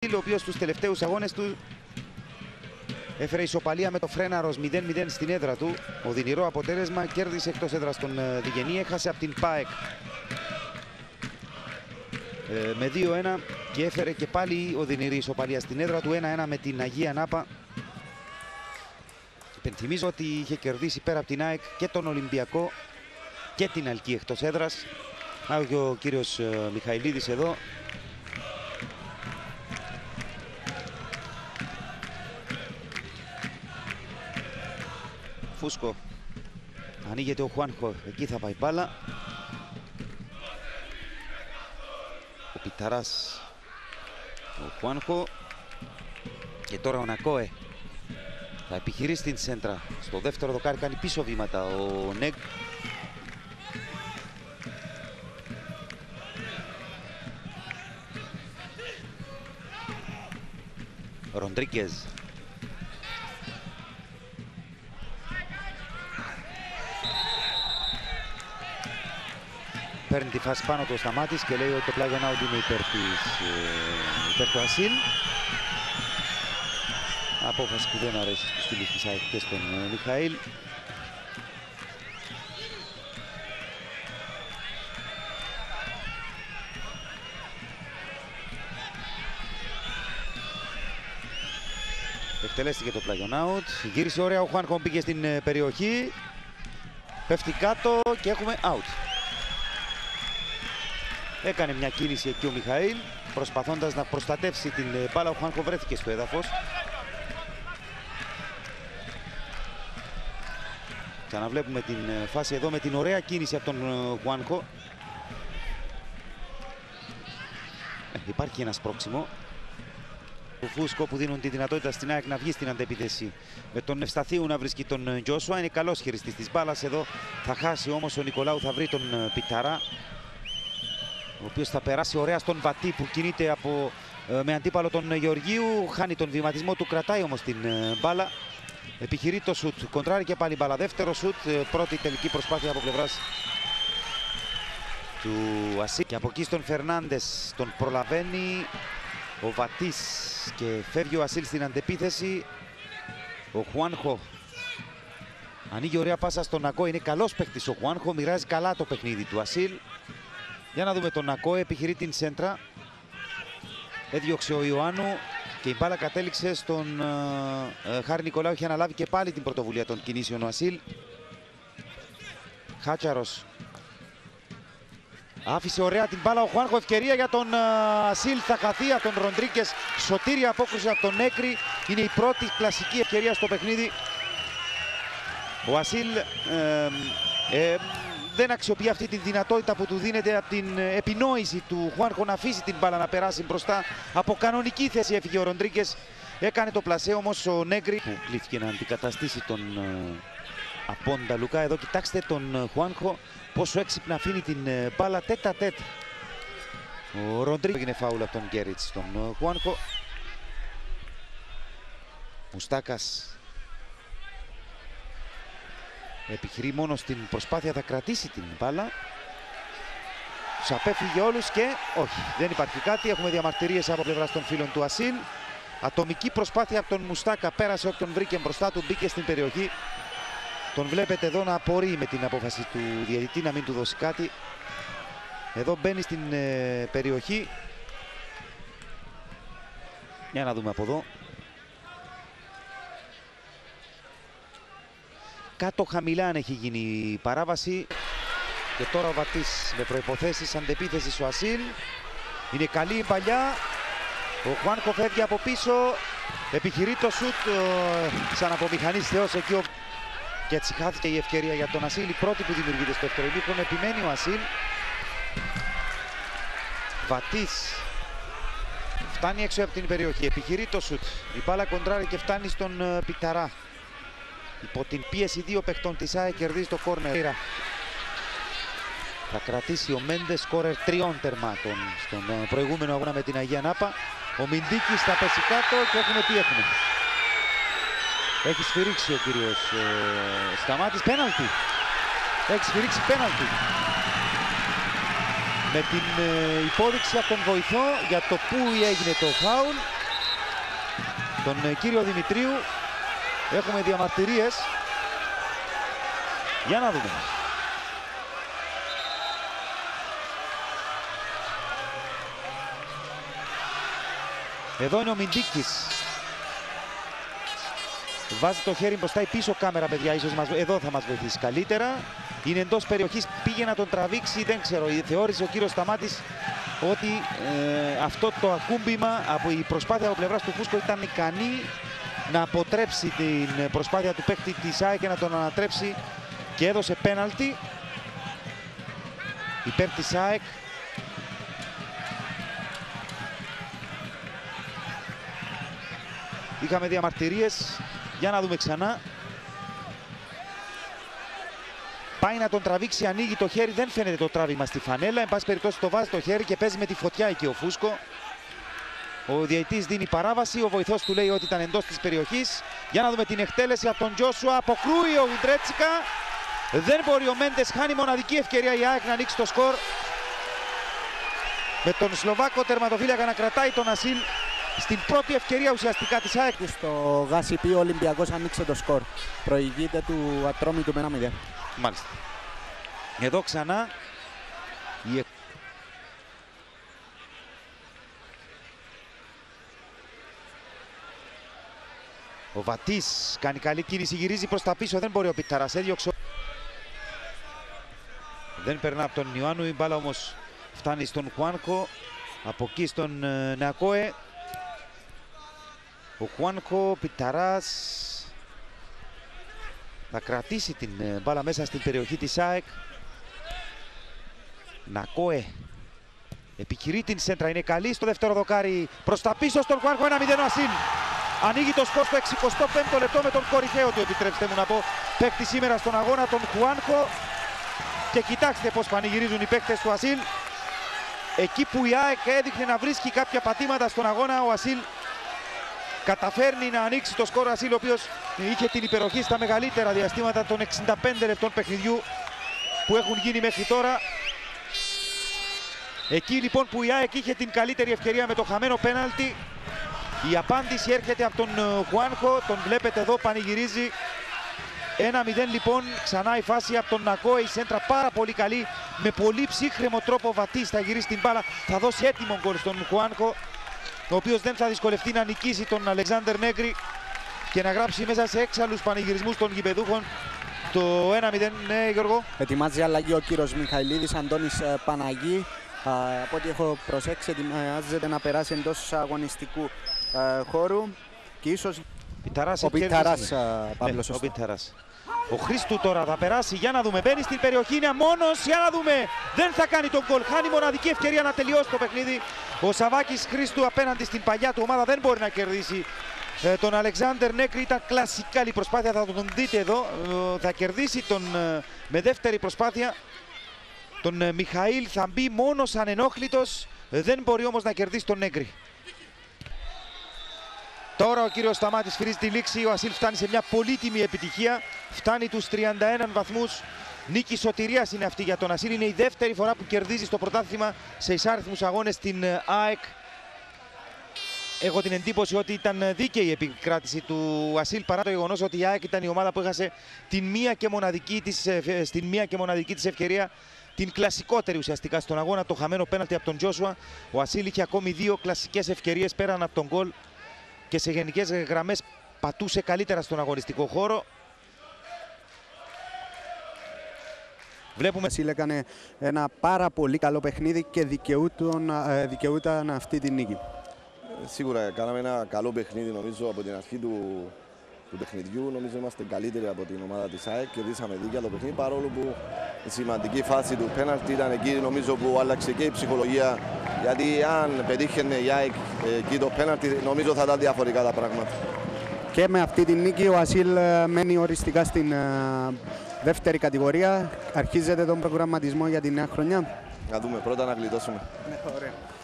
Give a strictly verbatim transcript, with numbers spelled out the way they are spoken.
Ασίλ, ο οποίος στους τελευταίους αγώνες του έφερε ισοπαλία με το Φρέναρος μηδέν μηδέν στην έδρα του. Οδυνηρό αποτέλεσμα, κέρδισε εκτός έδρας τον Διγενή, έχασε από την ΠΑΕΚ ε, με δύο ένα και έφερε και πάλι οδυνηρή ισοπαλία στην έδρα του, ένα ένα με την Αγία Νάπα. Υπενθυμίζω ότι είχε κερδίσει πέρα από την ΑΕΚ και τον Ολυμπιακό και την Αλκή εκτός έδρας. Άγει ο κύριος ε, Μιχαηλίδης εδώ. Φούσκο. Ανοίγεται ο Χουάνχο, εκεί θα πάει μπάλα. Ο Πιταράς, ο Χουάνχο. Και τώρα ο Νακόε θα επιχειρήσει την σέντρα. Στο δεύτερο δοκάρι κάνει πίσω βήματα ο Νεγ. Ροντρίγκεζ. Παίρνει τη φάση πάνω του ο Σταμάτης και λέει ότι το πλάγιο out είναι υπέρ, της, ε, υπέρ του Ασίλ. Απόφαση που δεν αρέσει στους φίλους της ΑΕΚ και στον ε, Μιχαήλ. Εκτελέστηκε το πλάγιο out. Γύρισε ωραία ο Χουάνχο, πήγε στην ε, περιοχή. Πέφτει κάτω και έχουμε out. Έκανε μια κίνηση εκεί ο Μιχαήλ, προσπαθώντας να προστατεύσει την μπάλα. Ο Χουάνχο βρέθηκε στο έδαφος. Ξαναβλέπουμε την φάση εδώ με την ωραία κίνηση από τον Χουάνχο. Ε, υπάρχει ένα σπρώξιμο του Φούσκο που δίνουν τη δυνατότητα στην ΑΕΚ να βγει στην αντεπίθεση. Με τον Ευσταθίου να βρίσκει τον Τζόσουα. Είναι καλός χειριστής της μπάλας εδώ. Θα χάσει όμως ο Νικολάου, θα βρει τον Πιταρά, ο οποίος θα περάσει ωραία στον Βατή που κινείται από, με αντίπαλο τον Γεωργίου. Χάνει τον βηματισμό του, κρατάει όμως την μπάλα. Επιχειρεί το σουτ, κοντράρει και πάλι μπάλα. Δεύτερο σουτ, πρώτη τελική προσπάθεια από πλευράς του Ασί. Και από εκεί στον Φερνάντες τον προλαβαίνει ο Βατής και φεύγει ο Ασίλ στην αντεπίθεση. Ο Χουάνχο ανοίγει ωραία πάσα στον Νακό. Είναι καλός παίκτης ο Χουάνχο, μοιράζει καλά το παιχνίδι του Ασίλ. Για να δούμε τον Νακό, επιχειρεί την σέντρα. Έδιωξε ο Ιωάννου και η μπάλα κατέληξε στον uh, Χάρη Νικολάου. Είχε αναλάβει και πάλι την πρωτοβουλία των κινήσεων ο Ασίλ. Χάτσαρος άφησε ωραία την μπάλα ο Χουάνχο. Ευκαιρία για τον uh, Ασίλ, θα χαθεί από τον Ροντρίγκες. Σωτήρη απόκριση από τον Νέκρη. Είναι η πρώτη κλασική ευκαιρία στο παιχνίδι. Ο Ασίλ ε, ε, δεν αξιοποιεί αυτή τη δυνατότητα που του δίνεται από την επινόηση του Χουάνχο να αφήσει την μπάλα να περάσει μπροστά. Από κανονική θέση έφυγε ο Ροντρίγκες. Έκανε το πλασέ όμως ο Νέγκρι που κλείθηκε να αντικαταστήσει τον uh, Απόντα Λουκά. Εδώ κοιτάξτε τον Χουάνχο πόσο έξυπνα αφήνει την uh, μπάλα τέτα τέτ. Ο Ροντρίγκες έγινε φάουλ από τον Γκέριτς τον uh, Χουάνχο. Μουστάκας επιχειρεί μόνο στην προσπάθεια, θα κρατήσει την μπάλα. Τους απέφυγε όλους και όχι, δεν υπάρχει κάτι. Έχουμε διαμαρτυρίες από πλευράς των φίλων του Ασίλ. Ατομική προσπάθεια από τον Μουστάκα, πέρασε όποιον βρήκε μπροστά του, μπήκε στην περιοχή. Τον βλέπετε εδώ να απορεί με την απόφαση του διαιτητή να μην του δώσει κάτι. Εδώ μπαίνει στην ε, περιοχή. Για να δούμε από εδώ. Κάτω χαμηλά αν έχει γίνει η παράβαση. Και τώρα ο Βατής με προϋποθέσεις αντεπίθεσης ο Ασίλ. Είναι καλή η παλιά. Ο Χουάνχο φεύγει από πίσω. Επιχειρεί το σουτ. Σαν από μηχανής θεός εκεί. Ο... Και έτσι χάθηκε η ευκαιρία για τον Ασίλ. Η πρώτη που δημιουργείται στο δεύτερο ημίχρονο. Επιμένει ο Ασίλ. Βατής. Φτάνει έξω από την περιοχή. Επιχειρεί το σουτ. Η μπάλα κοντράρει και φτάνει στον Πιταρά. Υπό την πίεση δύο παιχτών της ΑΕΚ κερδίζει το κόρνερ. Θα κρατήσει ο Μέντες, σκόρερ τριών τερμάτων στον προηγούμενο αγώνα με την Αγία Νάπα. Ο Μιντίκης θα πέσει κάτω και έχουμε τι έχουμε. Έχει σφυρίξει ο κύριος ε, Σταμάτης. Πέναλτι. Έχει σφυρίξει πέναλτι. Με την ε, υπόδειξη από τον βοηθό για το που έγινε το φάουλ. τον κύριο Δημητρίου. Έχουμε διαμαρτυρίες. Για να δούμε. Εδώ είναι ο Μιντίκης. Βάζει το χέρι μπροστά η πίσω κάμερα, παιδιά, ίσως μας... εδώ θα μας βοηθήσει καλύτερα. Είναι εντός περιοχής, πήγε να τον τραβήξει, δεν ξέρω. Θεώρησε ο κύριος Σταμάτης ότι ε, αυτό το ακούμπημα από η προσπάθεια από πλευράς του Φούσκο ήταν ικανή να αποτρέψει την προσπάθεια του παίκτη της ΑΕΚ και να τον ανατρέψει και έδωσε πέναλτι υπέρ της ΑΕΚ. Είχαμε διαμαρτυρίες. Για να δούμε ξανά. Πάει να τον τραβήξει, ανοίγει το χέρι, δεν φαίνεται το τράβημα στη φανέλα. Εν πάση περιπτώσει το βάζει το χέρι και παίζει με τη φωτιά εκεί ο Φούσκο. Ο διαιτητής δίνει παράβαση, ο βοηθός του λέει ότι ήταν εντός της περιοχής. Για να δούμε την εκτέλεση από τον Τζόσουα. Αποκρούει ο Ουντρέτσικα. Δεν μπορεί ο Μέντες, χάνει μοναδική ευκαιρία η ΑΕΚ να ανοίξει το σκορ. Με τον Σλοβάκο τερματοφύλακα να κρατάει τον Ασίλ. Στην πρώτη ευκαιρία ουσιαστικά της ΑΕΚ. Στο Γάσιπι ο Ολυμπιακός ανοίξε το σκορ. Προηγείται του Ατρόμητου με ένα μηδέν. Μάλιστα. Εδώ ξανά η... Ο Βατής κάνει καλή κίνηση, γυρίζει προς τα πίσω, δεν μπορεί ο Πιταράς, έδιωξε. Δεν περνά από τον Ιωάννου, η μπάλα όμως φτάνει στον Χουάνκο, από εκεί στον uh, Νακόε. Ο Χουάνκο, Πιταράς θα κρατήσει την uh, μπάλα μέσα στην περιοχή της ΑΕΚ. Νακόε επιχειρεί την σέντρα, είναι καλή στο δεύτερο δοκάρι, προς τα πίσω στον Χουάνκο, ένα μηδέν ο Ασίλ. Ανοίγει το σκορ στο εξηκοστό πέμπτο λεπτό με τον κορυφαίο του, επιτρέψτε μου να πω, παίκτη σήμερα στον αγώνα, τον Χουάνκο. Και κοιτάξτε πώς πανηγυρίζουν οι παίκτες του Ασίλ. Εκεί που η ΑΕΚ έδειχνε να βρίσκει κάποια πατήματα στον αγώνα, ο Ασίλ καταφέρνει να ανοίξει το σκορ. Ο Ασίλ, ο οποίος είχε την υπεροχή στα μεγαλύτερα διαστήματα των εξήντα πέντε λεπτών παιχνιδιού που έχουν γίνει μέχρι τώρα. Εκεί λοιπόν που η ΑΕΚ είχε την καλύτερη ευκαιρία με το χαμένο πέναλτι, η απάντηση έρχεται από τον Χουάνκο, τον βλέπετε εδώ πανηγυρίζει. ένα μηδέν λοιπόν, ξανά η φάση από τον Νακόε, η σέντρα πάρα πολύ καλή, με πολύ ψύχρεμο τρόπο Βατής θα γυρίσει την μπάλα, θα δώσει έτοιμο γκολ στον Χουάνκο, ο οποίος δεν θα δυσκολευτεί να νικήσει τον Αλεξάνδερ Νέγκρη και να γράψει μέσα σε έξαλλους πανηγυρισμούς των γηπεδούχων το ένα μηδέν. Ναι, Γιώργο. Ετοιμάζει αλλαγή ο κύριος Μιχαηλίδης, Αντώνης Παναγή. Uh, από ό,τι έχω προσέξει, ετοιμάζεται να περάσει εντός αγωνιστικού uh, χώρου και ίσως Πιταράς ο Πιταράς, uh, Παύλο, ναι, ο Πιταράς. Ο Χρήστου τώρα θα περάσει, για να δούμε, μπαίνει στην περιοχή, είναι μόνος, για να δούμε, δεν θα κάνει τον γκολ, χάνει μοναδική ευκαιρία να τελειώσει το παιχνίδι. Ο Σαβάκης Χρήστου απέναντι στην παλιά του ομάδα δεν μπορεί να κερδίσει ε, τον Αλεξάνδερ Νέκρη. Ήταν κλασικά η προσπάθεια, θα τον δείτε εδώ, ε, θα κερδίσει τον ε, με δεύτερη προσπάθεια. Τον ε, Μιχαήλ, θα μπει μόνος ανενόχλητος, ε, δεν μπορεί όμως να κερδίσει τον Νέγκρη. Τώρα ο κύριος Σταμάτης φυρίζει τη λήξη, ο Ασίλ φτάνει σε μια πολύτιμη επιτυχία, φτάνει τους τριάντα ένα βαθμούς. Νίκη σωτηρίας είναι αυτή για τον Ασίλ, είναι η δεύτερη φορά που κερδίζει στο πρωτάθλημα σε εισάριθμους αγώνες στην ΑΕΚ. Έχω την εντύπωση ότι ήταν δίκαιη η επικράτηση του Ασίλ, παρά το γεγονός ότι η ΑΕΚ ήταν η ομάδα που έχασε την μία και μοναδική της, στην μία και μοναδική της ευκαιρία, την κλασικότερη ουσιαστικά στον αγώνα, το χαμένο πέναλτι από τον Τζόσουα. Ο Ασίλ είχε ακόμη δύο κλασικές ευκαιρίες πέραν από τον γκολ και σε γενικές γραμμές πατούσε καλύτερα στον αγωνιστικό χώρο. Βλέπουμε... Ασίλ έκανε ένα πάρα πολύ καλό παιχνίδι και δικαιούταν αυτή τη νίκη. Σίγουρα κάναμε ένα καλό παιχνίδι, νομίζω, από την αρχή του, του παιχνιδιού. Νομίζω είμαστε καλύτεροι από την ομάδα της ΑΕΚ. Κερδίσαμε δίκαια το παιχνίδι, παρόλο που η σημαντική φάση του πέναλτι ήταν εκεί, νομίζω, που άλλαξε και η ψυχολογία. Γιατί αν πετύχαινε η ΑΕΚ εκεί το πέναλτι, νομίζω θα ήταν διαφορετικά τα πράγματα. Και με αυτή τη νίκη ο Ασίλ μένει οριστικά στην δεύτερη κατηγορία. Αρχίζεται τον προγραμματισμό για τη νέα χρονιά. Να δούμε πρώτα να γλιτώσουμε. Ναι, ωραία.